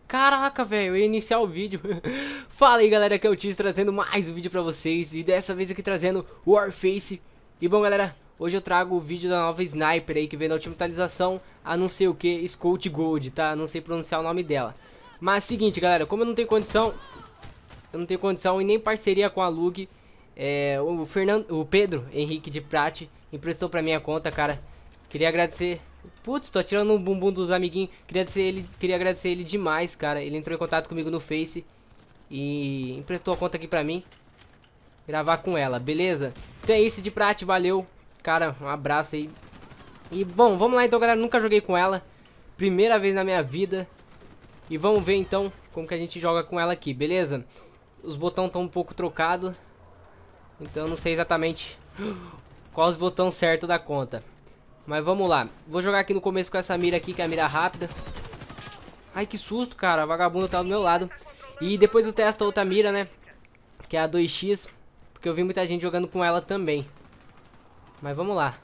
Caraca, velho, eu ia iniciar o vídeo. Fala aí, galera, aqui é o Tiz trazendo mais um vídeo pra vocês. E dessa vez aqui trazendo Warface. E bom, galera, hoje eu trago o vídeo da nova Sniper aí, que veio na última atualização, a não sei o que, Scout Gold, tá? Não sei pronunciar o nome dela. Mas seguinte, galera, como eu não tenho condição e nem parceria com a Lug, o Pedro Henrique de Prate emprestou pra minha conta, cara. Queria agradecer. Putz, tô atirando no bumbum dos amiguinhos. Queria agradecer ele demais, cara. Ele entrou em contato comigo no Face e emprestou a conta aqui pra mim gravar com ela, beleza? Então é isso, de Prate, valeu. Cara, um abraço aí. E bom, vamos lá então, galera. Nunca joguei com ela, primeira vez na minha vida. E vamos ver então como que a gente joga com ela aqui, beleza? Os botões estão um pouco trocados, então eu não sei exatamente qual os botões certos da conta. Mas vamos lá. Vou jogar aqui no começo com essa mira aqui, que é a mira rápida. Ai, que susto, cara. A vagabunda tá do meu lado. E depois eu testo a outra mira, né? Que é a 2x. Porque eu vi muita gente jogando com ela também. Mas vamos lá.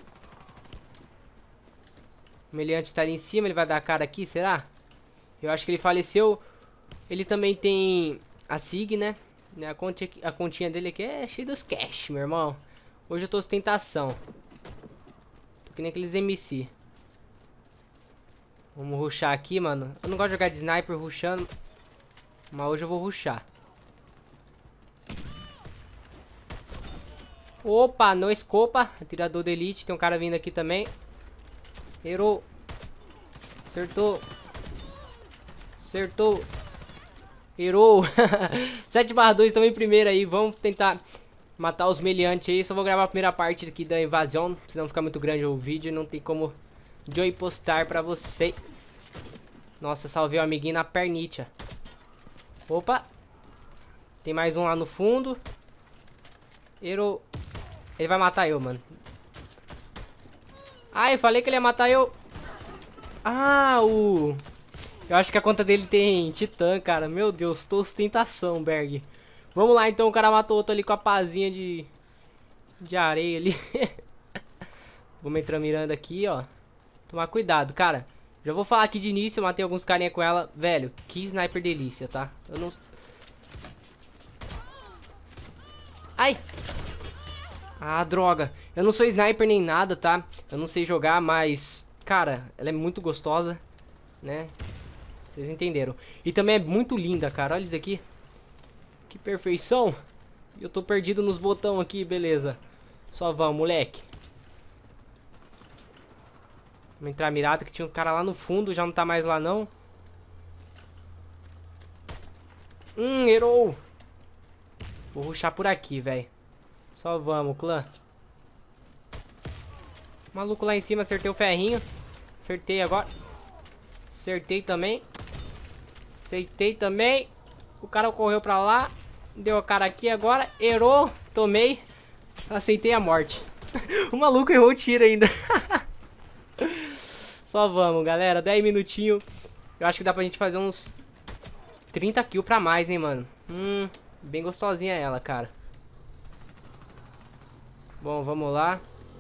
O meliante tá ali em cima. Ele vai dar a cara aqui, será? Eu acho que ele faleceu. Ele também tem a SIG, né? A continha dele aqui é cheia dos cash, meu irmão. Hoje eu tô ostentação. Que nem aqueles MC. Vamos rushar aqui, mano. Eu não gosto de jogar de sniper rushando, mas hoje eu vou rushar. Opa, não escopa. Atirador de elite. Tem um cara vindo aqui também. Errou. Acertou. Acertou. Errou. 7/2 também primeiro aí. Vamos tentar matar os meliantes aí. Só vou gravar a primeira parte aqui da invasão, senão fica muito grande o vídeo e não tem como eu postar pra vocês. Nossa, salvei o amiguinho na pernitia. Opa. Tem mais um lá no fundo. Ele vai matar eu, mano. Ai, falei que ele ia matar eu. Ah, eu acho que a conta dele tem titã, cara. Meu Deus, tô ostentação, Berg. Vamos lá, então. O cara matou outro ali com a pazinha de areia ali. Vamos entrar mirando aqui, ó. Tomar cuidado, cara. Já vou falar aqui de início. Eu matei alguns carinha com ela. Velho, que sniper delícia, tá? Eu não... Ai! Ah, droga. Eu não sou sniper nem nada, tá? Eu não sei jogar, mas... Cara, ela é muito gostosa, né? Vocês entenderam. E também é muito linda, cara. Olha isso daqui. Que perfeição. Eu tô perdido nos botões aqui, beleza. Só vamos, moleque. Vamos entrar mirado, que tinha um cara lá no fundo. Já não tá mais lá, não. Errou. Vou rushar por aqui, velho. Só vamos, clã. Maluco lá em cima, acertei o ferrinho. Acertei agora. Acertei também. Acertei também. O cara correu pra lá. Deu a cara aqui agora. Errou. Tomei. Aceitei a morte. O maluco errou o tiro ainda. Só vamos, galera. 10 minutinhos. Eu acho que dá pra gente fazer uns 30 kills pra mais, hein, mano. Bem gostosinha ela, cara. Bom, vamos lá.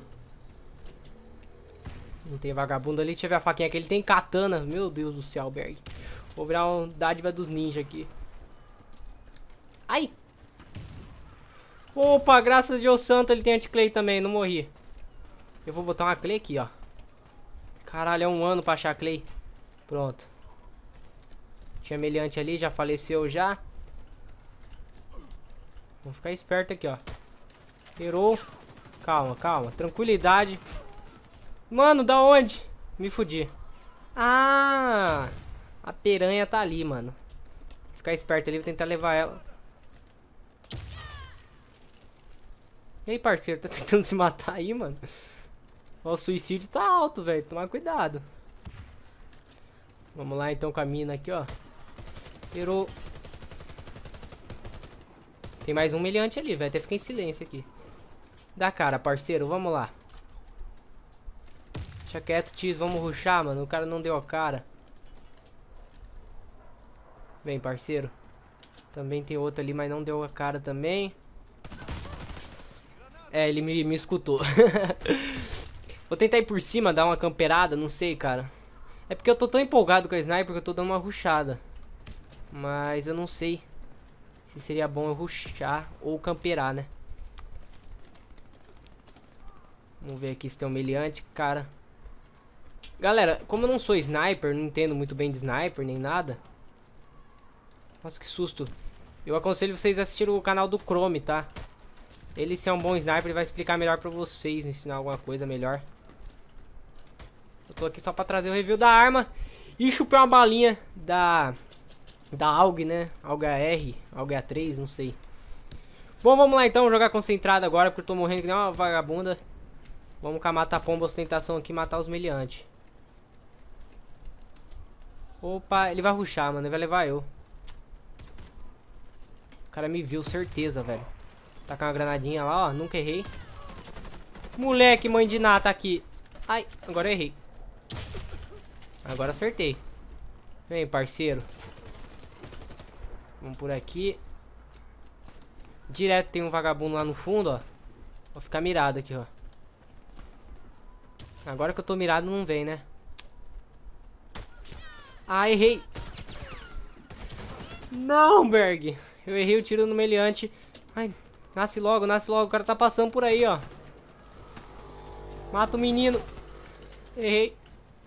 Não tem vagabundo ali. Deixa eu ver a faquinha que ele tem katana. Meu Deus do céu, Berg. Vou virar um dádiva dos ninjas aqui. Ai! Opa, graças a Deus santo, ele tem anti-clay também, não morri. Eu vou botar uma clay aqui, ó. Caralho, é um ano pra achar clay. Pronto. Tinha meliante ali, já faleceu já. Vamos ficar esperto aqui, ó. Errou. Calma, calma, tranquilidade. Mano, da onde? Me fudi. Ah! A piranha tá ali, mano. Vou ficar esperto ali, vou tentar levar ela. E aí, parceiro, tá tentando se matar aí, mano? Ó, o suicídio tá alto, velho. Tomar cuidado. Vamos lá, então, com a mina aqui, ó. Errou. Tem mais um meliante ali, velho. Até ficar em silêncio aqui. Dá cara, parceiro. Vamos lá. Deixa quieto, Tiz. Vamos rushar, mano. O cara não deu a cara. Vem, parceiro. Também tem outro ali, mas não deu a cara também. É, ele me escutou. Vou tentar ir por cima, dar uma camperada, não sei, cara. É porque eu tô tão empolgado com a sniper que eu tô dando uma rushada. Mas eu não sei se seria bom eu rushar ou camperar, né? Vamos ver aqui se tem um meliante, cara. Galera, como eu não sou sniper, não entendo muito bem de sniper nem nada. Nossa, que susto. Eu aconselho vocês a assistirem o canal do Chrome, tá? Ele, se é um bom sniper, ele vai explicar melhor pra vocês, ensinar alguma coisa melhor. Eu tô aqui só pra trazer o review da arma e chupar uma balinha da AUG, né? AUG AR, AUG A3, não sei. Bom, vamos lá então, jogar concentrado agora, porque eu tô morrendo que nem uma vagabunda. Vamos com a mata-pomba ostentação aqui e matar os meliantes. Opa, ele vai rushar, mano, ele vai levar eu. O cara me viu, certeza, velho. Tá com uma granadinha lá, ó, nunca errei. Moleque, mãe de nata aqui. Ai, agora eu errei. Agora acertei. Vem, parceiro. Vamos por aqui. Direto tem um vagabundo lá no fundo, ó. Vou ficar mirado aqui, ó. Agora que eu tô mirado não vem, né? Ah, errei. Não, Berg. Eu errei o tiro no meliante. Ai, nasce logo, nasce logo. O cara tá passando por aí, ó. Mata o menino. Errei.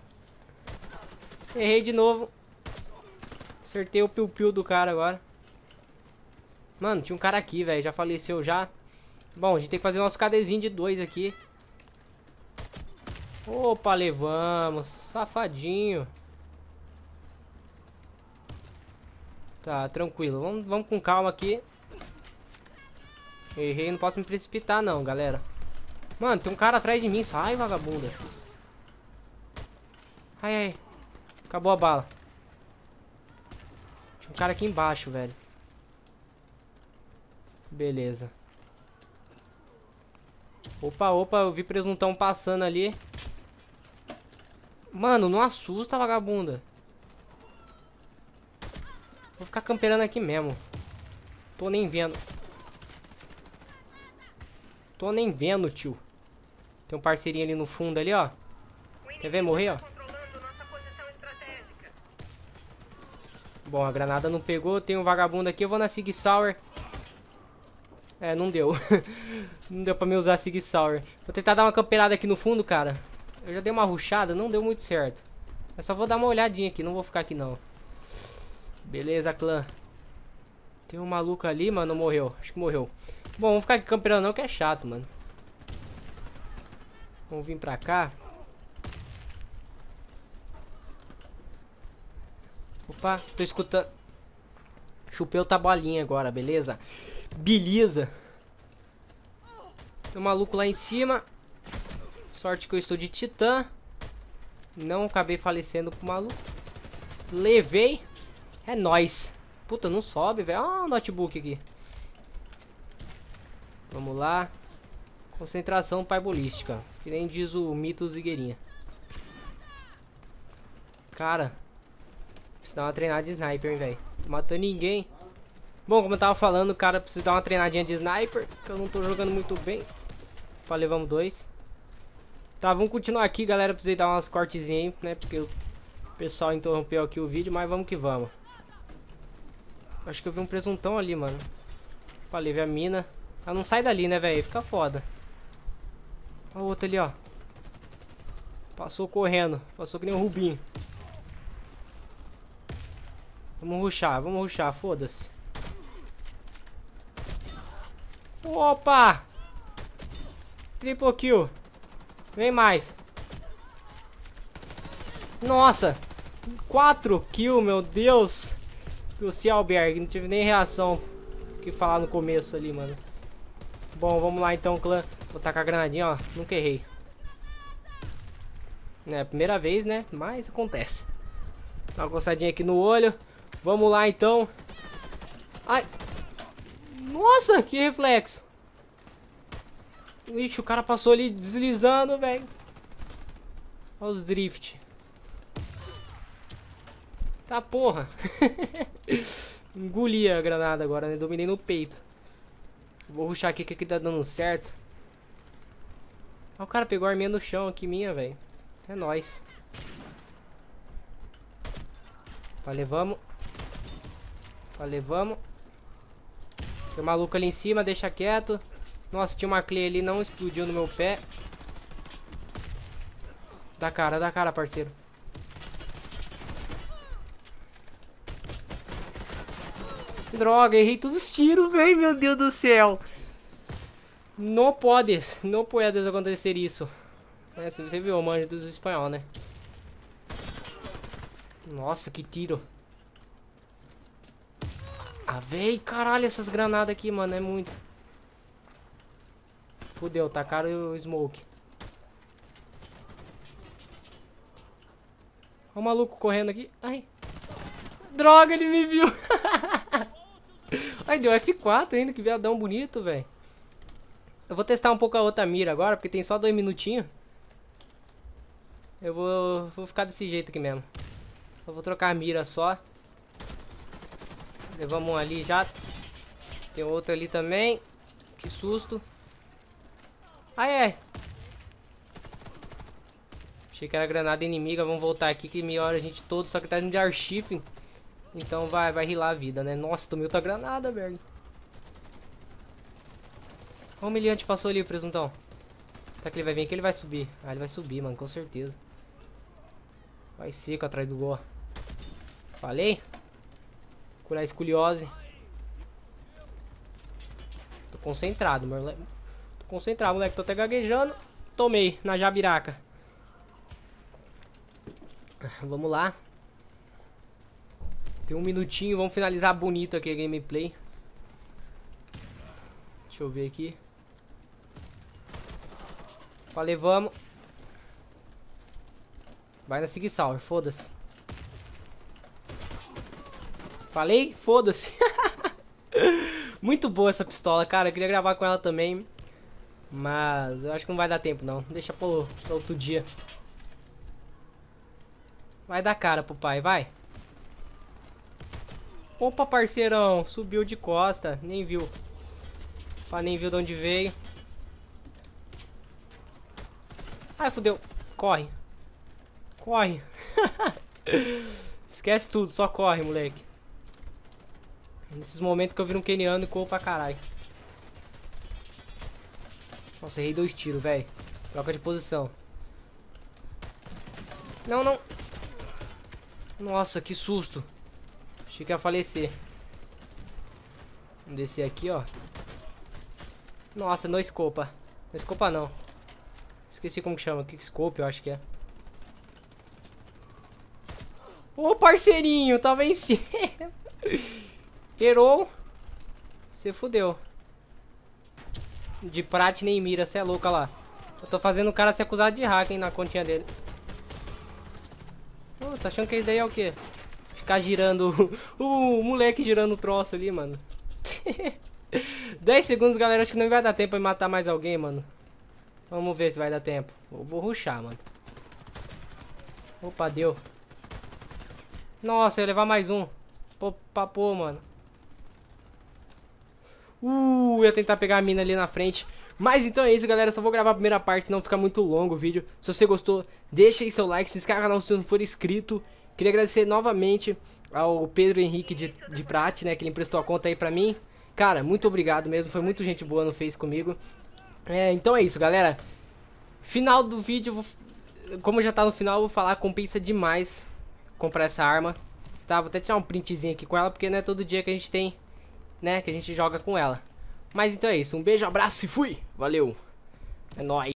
Errei de novo. Acertei o piu-piu do cara agora. Mano, tinha um cara aqui, velho. Já faleceu já. Bom, a gente tem que fazer o nosso KDzinho de 2 aqui. Opa, levamos. Safadinho. Tá, tranquilo. Vamos com calma aqui. Errei, não posso me precipitar não, galera. Mano, tem um cara atrás de mim. Sai, vagabunda. Ai, ai. Acabou a bala. Tinha um cara aqui embaixo, velho. Beleza. Opa, opa, eu vi presuntão passando ali. Mano, não assusta, vagabunda. Vou ficar camperando aqui mesmo. Tô nem vendo. Tô nem vendo, tio. Tem um parceirinho ali no fundo ali, ó. Quer ver morrer, ó? Bom, a granada não pegou. Tem um vagabundo aqui. Eu vou na Sig Sauer. É, não deu. Não deu pra me usar a Sig Sauer. Vou tentar dar uma camperada aqui no fundo, cara. Eu já dei uma rushada, não deu muito certo. Eu só vou dar uma olhadinha aqui. Não vou ficar aqui, não. Beleza, clã. Tem um maluco ali, mano. Morreu. Acho que morreu. Bom, vamos ficar aqui camperando não, que é chato, mano. Vamos vir pra cá. Opa, tô escutando. Chupei outra bolinha agora, beleza? Beleza. Tem um maluco lá em cima. Sorte que eu estou de titã. Não acabei falecendo pro maluco. Levei. É nóis. Puta, não sobe, velho. Ó, o notebook aqui. Vamos lá. Concentração paibolística. Que nem diz o mito Zigueirinha. Cara. Preciso dar uma treinada de sniper, hein, velho. Tô matando ninguém. Bom, como eu tava falando, o cara precisa dar uma treinadinha de sniper. Que eu não tô jogando muito bem. Opa, levamos 2. Tá, vamos continuar aqui, galera. Precisei dar umas cortezinhas, né? Porque o pessoal interrompeu aqui o vídeo. Mas vamos que vamos. Acho que eu vi um presuntão ali, mano. Opa, levei a mina. Ela não sai dali, né, velho? Fica foda. Olha o outro ali, ó. Passou correndo. Passou que nem um Rubinho. Vamos rushar, foda-se. Opa! Triple kill. Vem mais. Nossa! 4 kills, meu Deus! O Cialberg, não tive nem reação que falar no começo ali, mano. Bom, vamos lá então, clã. Vou tacar a granadinha, ó. Nunca errei. É a primeira vez, né? Mas acontece. Dá uma coçadinha aqui no olho. Vamos lá então. Ai! Nossa, que reflexo! Ixi, o cara passou ali deslizando, velho. Olha os drift. Tá, porra. Engoli a granada agora, né? Dominei no peito. Vou rushar aqui que aqui tá dando certo. Ó, o cara pegou a arminha no chão aqui minha, velho. É nóis. Tá, levamos. Valeu, vamos. Tem um maluco ali em cima, deixa quieto. Nossa, tinha uma Clay ali, não explodiu no meu pé. Dá cara, parceiro. Droga, errei todos os tiros, velho. Meu Deus do céu. Não pode acontecer isso. É, se você viu o manjo dos espanhol, né? Nossa, que tiro. Ah, véi, caralho, essas granadas aqui, mano, é muito. Fudeu, tacaram o smoke. Olha o maluco correndo aqui. Ai. Droga, ele me viu. Ai, deu F4 ainda, que viadão bonito, velho. Eu vou testar um pouco a outra mira agora, porque tem só 2 minutinhos. Eu vou ficar desse jeito aqui mesmo. Só vou trocar a mira só. Levamos um ali já. Tem outro ali também. Que susto. Ai, ai. Achei que era granada inimiga. Vamos voltar aqui que melhora a gente todo. Só que tá indo de archifre. Então vai rilar a vida, né? Nossa, tomei outra granada, Berg. Olha o humilhante passou ali, o presuntão. Tá que ele vai vir aqui, ele vai subir. Ah, ele vai subir, mano, com certeza. Vai seco atrás do gol. Falei? Curar a escoliose. Tô concentrado, moleque. Tô concentrado, moleque. Tô até gaguejando. Tomei, na jabiraca. Vamos lá. Tem 1 minutinho, vamos finalizar bonito aqui a gameplay. Deixa eu ver aqui. Falei, vamos. Vai na Sig Sauer, foda-se. Falei, foda-se. Muito boa essa pistola, cara. Eu queria gravar com ela também. Mas eu acho que não vai dar tempo, não. Deixa pra outro dia. Vai dar cara pro pai, vai. Opa, parceirão. Subiu de costa. Nem viu. Pá, nem viu de onde veio. Ai, fodeu. Corre. Corre. Esquece tudo, só corre, moleque. Nesses momentos que eu viro um keniano e corro pra caralho. Nossa, errei 2 tiros, velho. Troca de posição. Não, não. Nossa, que susto. Achei que ia falecer. Vamos descer aqui, ó. Nossa, no escopa. No escopa não. Esqueci como que chama. Kickscope, eu acho que é. Ô, parceirinho, tá vencendo. Errou. Você fudeu. De prate nem mira, cê é louco, olha lá. Eu tô fazendo o cara ser acusado de hack, hein, na continha dele. Ô, tá achando que isso daí é o quê? Ficar girando. O moleque girando o troço ali, mano. 10 segundos, galera. Acho que não vai dar tempo pra matar mais alguém, mano. Vamos ver se vai dar tempo. Vou rushar, mano. Opa, deu. Nossa, eu ia levar mais um. Pô, mano. Ia tentar pegar a mina ali na frente. Mas então é isso, galera. Só vou gravar a primeira parte, senão fica muito longo o vídeo. Se você gostou, deixa aí seu like, se inscreve no canal se você não for inscrito. Queria agradecer novamente ao Pedro Henrique de Prate, né? Que ele emprestou a conta aí pra mim. Cara, muito obrigado mesmo. Foi muito gente boa no Face comigo. Então é isso, galera. Final do vídeo, como já tá no final, eu vou falar, compensa demais comprar essa arma. Tá, vou até tirar um printzinho aqui com ela, porque não é todo dia que a gente tem, né, que a gente joga com ela. Mas então é isso, um beijo, abraço e fui! Valeu! É nóis!